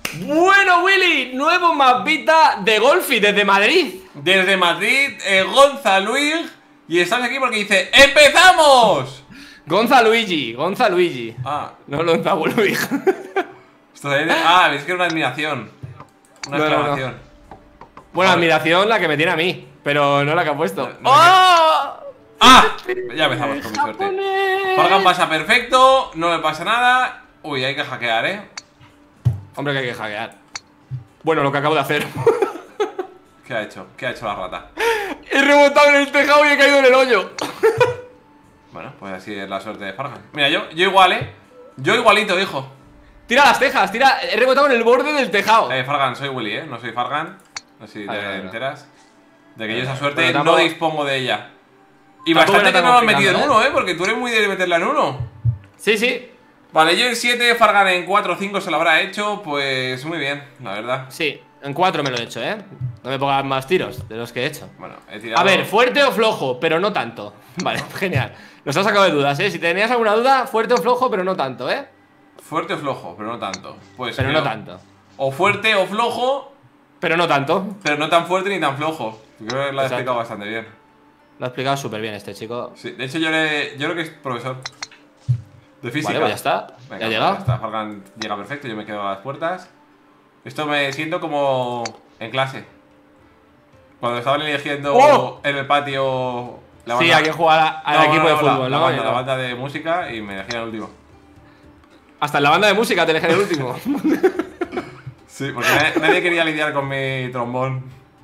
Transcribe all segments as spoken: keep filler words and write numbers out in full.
Bueno, Willy, nuevo mapita de Golfi desde Madrid. Desde Madrid, eh, Gonza Luis. Y estamos aquí porque dice ¡empezamos! Gonza Luigi, Gonza Luigi. Ah, No Gonza Luigi. esto de... Ah, ves que era una admiración. Una No, no, no. exclamación. Bueno, Joder. admiración la que me tiene a mí, pero no la que ha puesto. No, no, ¡Oh! ¡Ah! Ya empezamos con mi suerte. Japonés. Fargan pasa perfecto, no le pasa nada. Uy, hay que hackear, eh. Hombre, que hay que hackear. Bueno, lo que acabo de hacer. ¿Qué ha hecho? ¿Qué ha hecho la rata? He rebotado en el tejado y he caído en el hoyo. Bueno, pues así es la suerte de Fargan. Mira, yo, yo igual, eh. Yo igualito, hijo. Tira las tejas, tira. He rebotado en el borde del tejado. Eh, Fargan, soy Willy, eh. No soy Fargan. No sé si te Vale, vale, enteras. De que yo esa Bueno, suerte pero no tampoco- dispongo de ella. Y tampoco bastante era que tan no lo has metido en complicado, uno, eh. Porque tú eres muy de meterla en uno. Sí, sí. Vale, yo en siete, Fargan en cuatro o cinco se lo habrá hecho. Pues muy bien, la verdad. Sí, en cuatro me lo he hecho, ¿eh? No me pongas más tiros de los que he hecho. Bueno, he tirado. A ver, fuerte o flojo, pero no tanto. Vale, genial. Nos ha sacado de dudas, ¿eh? Si tenías alguna duda, fuerte o flojo, pero no tanto, ¿eh? Fuerte o flojo, pero no tanto. Pues Pero creo- no tanto. O fuerte o flojo, Pero no tanto. pero no tan fuerte ni tan flojo. Creo que lo he Exacto. explicado bastante bien. Lo ha explicado súper bien este chico. Sí, de hecho yo, le, yo creo que es profesor de física. Vale, pues ya está. Venga, Ya ha llegado. Ya está, Fargan llega perfecto, yo me quedo a las puertas. Esto me siento como en clase. Cuando estaban eligiendo ¡Oh! en el patio la Sí, banda- hay que jugar a- al No, equipo no, de no, fútbol, la, ¿no? La banda, Y la no. banda de música y me elegían el último. Hasta en la banda de música te elegí el último. Sí, porque nadie, nadie quería lidiar con mi trombón.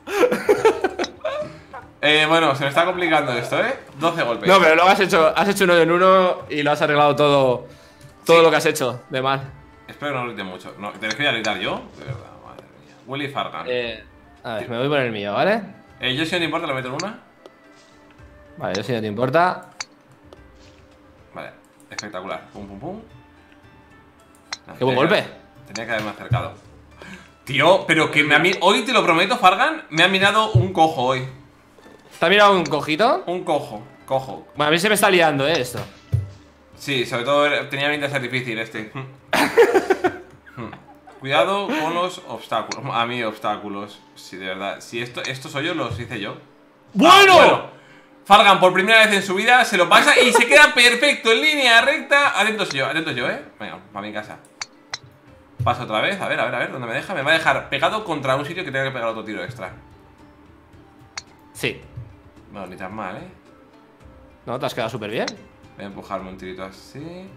Eh, bueno, se me está complicando esto, ¿eh? doce golpes. No, pero luego has hecho, has hecho uno en uno y lo has arreglado todo. Todo Sí. lo que has hecho de mal. Espero que no grite mucho. No, ¿te quería gritar yo? De verdad, madre mía. Willy Fargan. Eh, Eh, a ver, me voy por el mío, ¿vale? yo si no te importa, le meto en una. Vale, yo si no te importa. Vale, espectacular. Pum, pum, pum. No, Qué buen tenía que- golpe. Tenía que haberme acercado. Tío, pero que me ha mi- hoy te lo prometo, Fargan, me ha mirado un cojo hoy. ¿Te has mirado un cojito? Un cojo, cojo. Bueno, a mí se me está liando, ¿eh? Esto. Sí, sobre todo era- tenía pinta de ser difícil este. Hmm. Cuidado con los obstáculos. A mí, obstáculos. Sí, de verdad. Si esto, estos hoyos los hice yo. ¡Bueno! Ah, Fargan por primera vez en su vida se lo pasa y se queda perfecto en línea recta. Atentos yo, atentos yo, eh. Venga, para mi casa. Paso otra vez, a ver, a ver, a ver, ¿dónde me deja? Me va a dejar pegado contra un sitio que tenga que pegar otro tiro extra. Sí. No, ni tan mal, eh. No, te has quedado súper bien. Voy a empujarme un tirito así.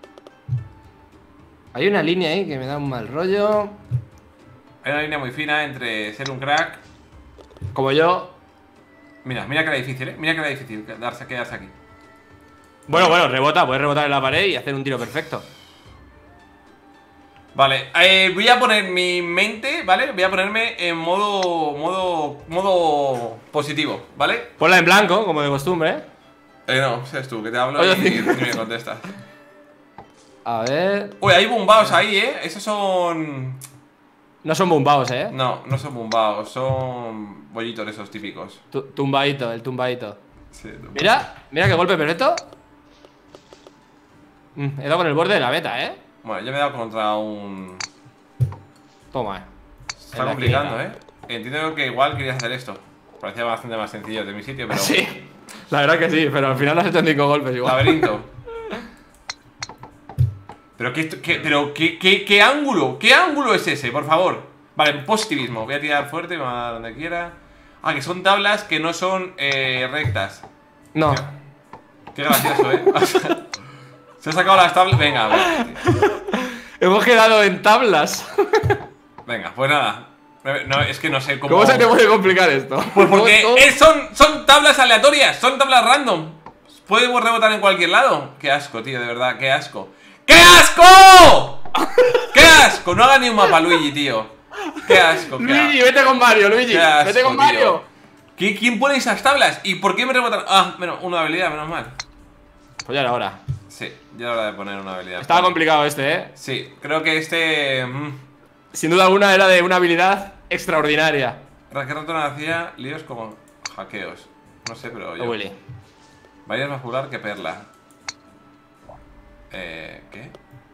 Hay una línea ahí que me da un mal rollo. Hay una línea muy fina entre ser un crack. Como yo. Mira, mira que era difícil, eh. Mira que era difícil darse, quedarse aquí. Bueno, bueno, rebota, puedes rebotar en la pared y hacer un tiro perfecto. Vale, eh, voy a poner mi mente, ¿vale? Voy a ponerme en modo. modo. modo positivo, ¿vale? Ponla en blanco, como de costumbre, ¿eh? Eh, no, seas tú, que te hablo Oye, y, sí. y me contestas. A ver. Uy, hay bumbaos ahí, ¿eh? Esos son. No son bumbaos, ¿eh? No, no son bumbaos, son bollitos esos típicos. Tu- Tumbadito, el tumbadito. Sí, Mira, mira qué golpe perfecto. Mm, he dado con el borde de la meta, ¿eh? Bueno, yo me he dado contra un. Toma. Se está En la complicando, ¿eh? esquinita. Entiendo que igual querías hacer esto. Parecía bastante más sencillo de mi sitio, pero. Sí, la verdad que sí, pero al final lo has hecho en cinco golpes igual. Laberinto. Pero qué, qué- pero qué, qué, qué ángulo, qué ángulo es ese, por favor. Vale, positivismo. Voy a tirar fuerte, me va a dar donde quiera. Ah, que son tablas que no son eh, rectas. No. Qué gracioso, ¿eh? Se ha sacado las tablas. Venga, venga, tío. Hemos quedado en tablas. Venga, pues nada. No, es que no sé cómo. ¿Cómo se te puede complicar esto? Pues porque ¿Cómo- es- son, son tablas aleatorias, son tablas random. Podemos rebotar en cualquier lado. Qué asco, tío, de verdad, qué asco. ¡Qué asco! ¡Qué asco! No haga ni un mapa, Luigi, tío. Qué asco, qué Luigi, asco. vete con Mario, Luigi. Qué asco, Vete con tío. Mario. ¿Qui- ¿Quién pone esas tablas? ¿Y por qué me rebotan? Ah, menos, una habilidad, menos mal. Pues ya era hora. Sí, ya era hora de poner una habilidad. Estaba complicado este, ¿eh? Sí, creo que este. Mmm, Sin duda alguna era de una habilidad extraordinaria. ¿Qué rato no hacía líos como hackeos? No sé, pero yo. Oh, Willy. Vaya más popular que Perla. Eh. ¿Qué?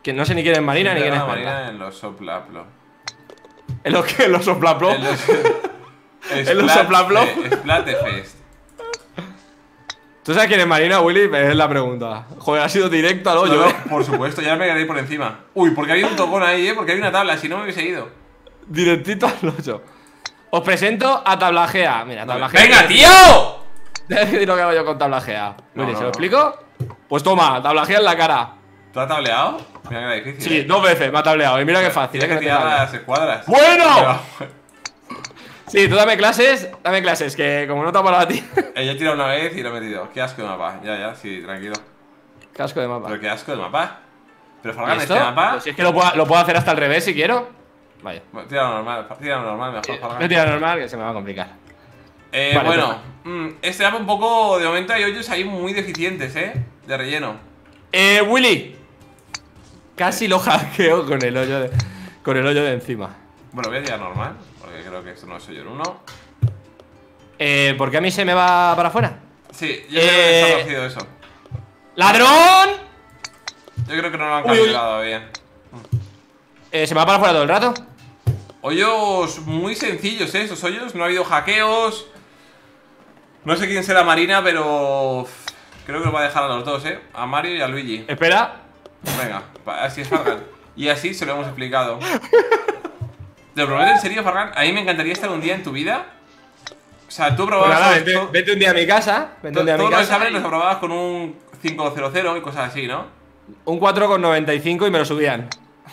Que no sé ni quién es Marina ni quién es Marina Marina. en los soplaplo. ¿En los que? ¿En los soplaplo? En los, ¿En los soplaplo? Splatfest. ¿Tú sabes quién es Marina, Willy? Es la pregunta. Joder, ha sido directo al hoyo, No, ¿eh? por supuesto, ya me quedaré por encima. Uy, porque había un tocón ahí, ¿eh? Porque había una tabla, si no me hubiese ido. Directito al hoyo. Os presento a Tablajea. Mira, Tablajea. ¡Venga, tío! Decid lo que hago yo con Tablajea. No, Willy, no, ¿se lo no. explico? Pues toma, Tablajea en la cara. ¿Tú has tableado? Mira que era difícil. Sí, ¿eh? dos veces me ha tableado. Y mira qué fácil. Tienes ¿eh? que Que no te tirar table. las escuadras. ¡Bueno! Sí, tú dame clases, dame clases, que como no te ha parado a ti. Eh, yo he tirado una vez y lo he metido. Qué asco de mapa. Ya, ya, sí, tranquilo. Casco de mapa. Pero qué asco de mapa. Pero ¿Y Fargan, esto? este mapa. Pues si es que lo puedo, lo puedo hacer hasta al revés si quiero. Vaya. Bueno, tíralo normal, tíralo normal, mejor Fargan. No tira normal, que se me va a complicar. Eh, Vale, bueno, toma. mm, este mapa un poco. De momento hay hoyos ahí muy deficientes, eh. De relleno. Eh, Willy. Casi lo hackeo con el hoyo de, con el hoyo de encima. Bueno, voy a tirar normal, porque creo que esto no es hoyo en uno. Eh, ¿por qué a mí se me va para afuera? Sí, yo Eh, creo que está conocido eso. ¡Ladrón! Yo creo que no lo han Uy, uy. calculado bien. Eh, ¿Se me va para afuera todo el rato? Hoyos muy sencillos, ¿eh? Esos hoyos, no ha habido hackeos. No sé quién será Marina, pero creo que lo va a dejar a los dos, ¿eh? A Mario y a Luigi. Espera. Venga, así es Fargan. Y así se lo hemos explicado. ¿Te lo prometo en serio, Fargan? A mí me encantaría estar un día en tu vida. O sea, tú Pues probabas nada, todos- vete, to- vete un día a mi casa. Vete to- un día a mi todos los casa. exámenes los aprobabas con un cinco cero cero y cosas así, ¿no? Un cuatro coma noventa y cinco y me lo subían.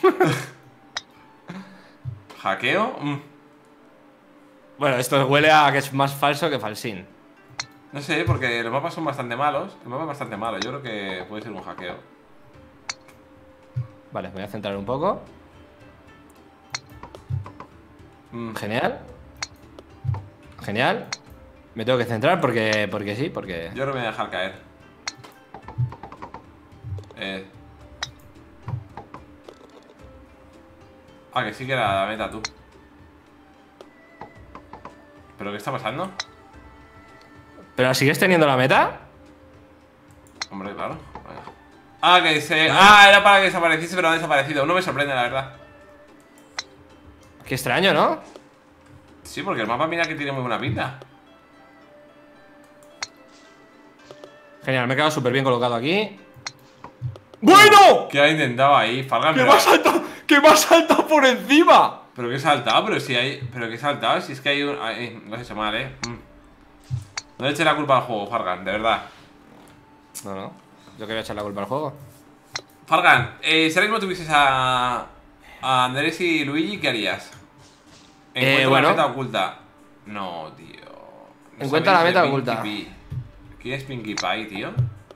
¿Hackeo? Mm. Bueno, esto huele a que es más falso que falsín. No sé, porque los mapas son bastante malos. El mapa es bastante malo, yo creo que puede ser un hackeo. Vale, me voy a centrar un poco. Mm. Genial. Genial. Me tengo que centrar porque, porque sí, porque... Yo creo que me voy a dejar caer. Eh. Ah, que sí que era la meta, tú. ¿Pero qué está pasando? ¿Pero sigues teniendo la meta? Hombre, claro. Venga. Ah, que se... Ah, era para que desapareciese, pero ha desaparecido. No me sorprende, la verdad. Qué extraño, ¿no? Sí, porque el mapa mira que tiene muy buena pinta. Genial, me he quedado súper bien colocado aquí. ¡Bueno! ¿Qué ha intentado ahí, Fargan? ¡Que Pero, me ha saltado! ¡Que me ha saltado por encima! pero que he saltado, pero si hay... Pero que he saltado, si es que hay un... Ay, lo has hecho mal, eh. Mm. No le eches la culpa al juego, Fargan, de verdad. No, no. Yo quería echar la culpa al juego. Fargan, eh, si ahora mismo tuvieses a, a Andrés y Luigi, ¿qué harías? Encuentra Eh, bueno. la meta oculta. No, tío. No Encuentra la sabéis meta de oculta. Pinkie Pie. ¿Quién es Pinkie Pie, tío?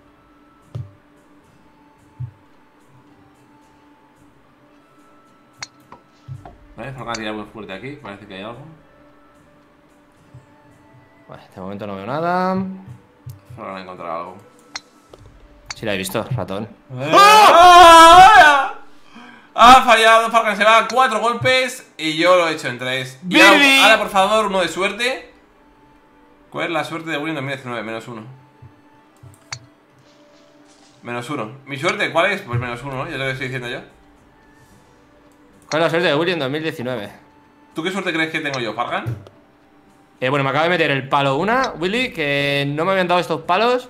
Vale, Fargan tira muy fuerte aquí. Parece que hay algo. Vale, de momento no veo nada. Fargan ha encontrado algo. Sí la he visto, ratón. ¡Ah! Ha fallado, Fargan se va a cuatro golpes y yo lo he hecho en tres. Y ahora, ¡Bibi! ahora, por favor, uno de suerte. ¿Cuál es la suerte de Willy en dos mil diecinueve? Menos uno. Menos uno. ¿Mi suerte cuál es? Pues menos uno, ¿no? Ya te lo estoy diciendo yo. ¿Cuál es la suerte de Willy en dos mil diecinueve? ¿Tú qué suerte crees que tengo yo, Fargan? Eh, bueno, me acaba de meter el palo una, Willy, que no me habían dado estos palos.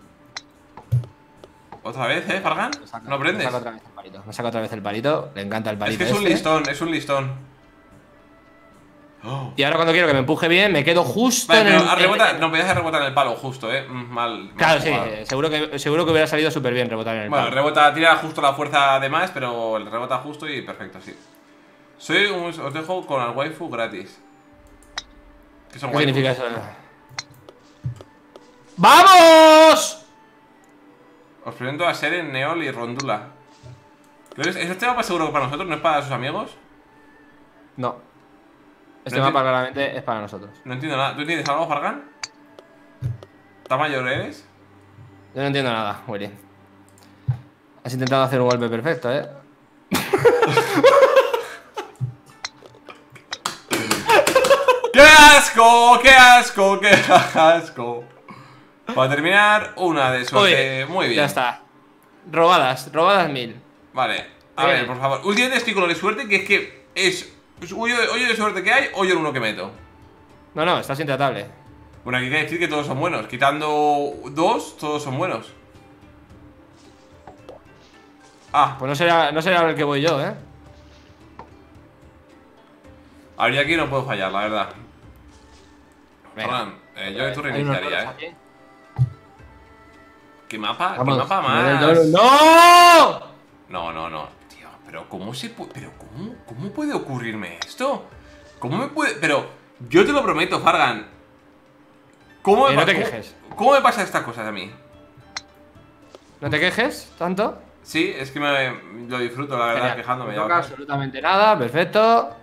¿Otra vez, eh, Fargan? ¿No aprendes? Me saca otra vez el palito. Me saca otra vez el palito. Le encanta el Es palito. que es un este. listón, es un listón. Oh. Y ahora cuando quiero que me empuje bien, me quedo justo Vale, en pero el. a rebota, en- no podías hacer rebotar en el palo justo, eh. Mm, Mal. mal Claro, sí, jugado. eh, seguro que, seguro que hubiera salido súper bien rebotar en el Bueno, palo. rebota, tira justo la fuerza de más, pero el rebota justo y perfecto, sí. Soy un, os dejo con el waifu gratis. ¿Qué son ¿Qué waifus? significa eso? ¡Vamos! Os presento a Seren, Neol y Rondula. Creo que es- ¿Este mapa seguro que para nosotros no es para sus amigos? No. Este No mapa enti- claramente es para nosotros. No entiendo nada. ¿Tú entiendes algo, Fargan? ¿Tan mayor eres? Yo no entiendo nada, Willy. Has intentado hacer un golpe perfecto, ¿eh? ¡Qué asco! ¡Qué asco! ¡Qué asco! Para terminar, una de suerte. Oye, Muy bien. Ya está. Robadas, robadas mil. Vale. A ver, por favor. Últimamente estoy con lo de suerte, que es que es, es hoyo, de, hoyo de suerte que hay, hoyo el uno que meto. No, no, estás intratable. Bueno, aquí hay que decir que todos son buenos. Quitando dos, todos son buenos. Ah. Pues no será, no será el que voy yo, ¿eh? A ver, yo aquí no puedo fallar, la verdad. Venga. Eh, yo de tu reiniciaría, eh. ¿Qué mapa? Vamos, ¿Qué mapa más? más? ¡No! No, no, no. Tío, pero ¿cómo se puede...? Pero ¿cómo, cómo puede ocurrirme esto? ¿Cómo me puede...? Pero yo te lo prometo, Fargan. ¿Cómo me, no te ¿cómo, quejes. ¿Cómo me pasa estas cosas a mí? ¿No te quejes tanto? Sí, es que me lo disfruto, la verdad, Genial. quejándome. No toca absolutamente nada, perfecto.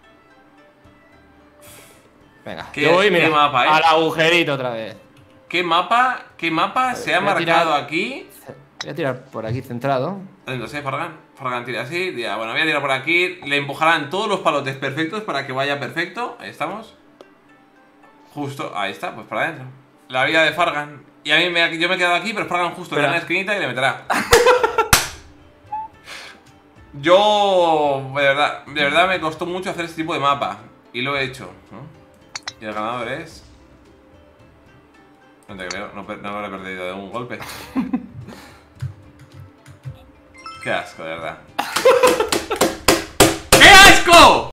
Venga, ¿Qué, yo voy, mira, qué mapa, eh? al agujerito otra vez. ¿Qué mapa, qué mapa se ha voy a marcado tirar- aquí? Voy a tirar por aquí centrado. No sé, Fargan. Fargan tira así. Tira. Bueno, voy a tirar por aquí. Le empujarán todos los palotes perfectos para que vaya perfecto. Ahí estamos. Justo, ahí está, pues para adentro. La vida de Fargan. Y a mí me, yo me he quedado aquí, pero Fargan justo en la esquinita y le meterá. Yo, de verdad, de verdad me costó mucho hacer este tipo de mapa. Y lo he hecho, ¿no? Y el ganador es... No te creo, no, no habré perdido de un golpe. Qué asco, de verdad. ¡Qué asco!